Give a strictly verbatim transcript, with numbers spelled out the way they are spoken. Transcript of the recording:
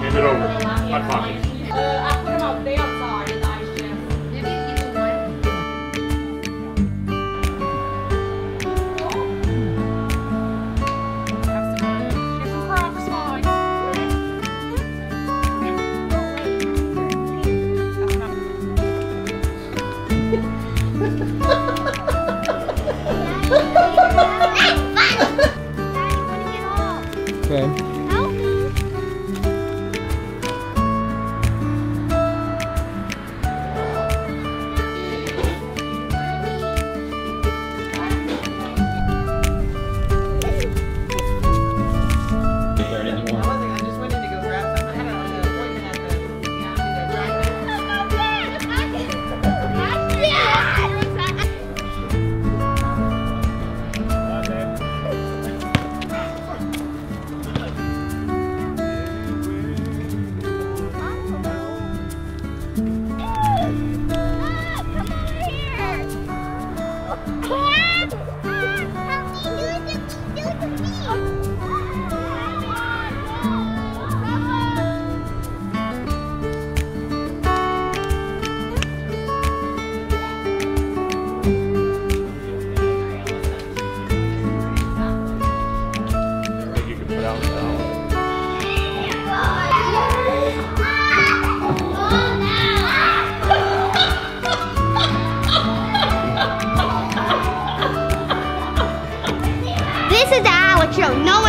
Give it over. Hot pockets. Uh, I put them out there outside in the ice chest. Maybe you can one. Okay. This is the hour what you don't know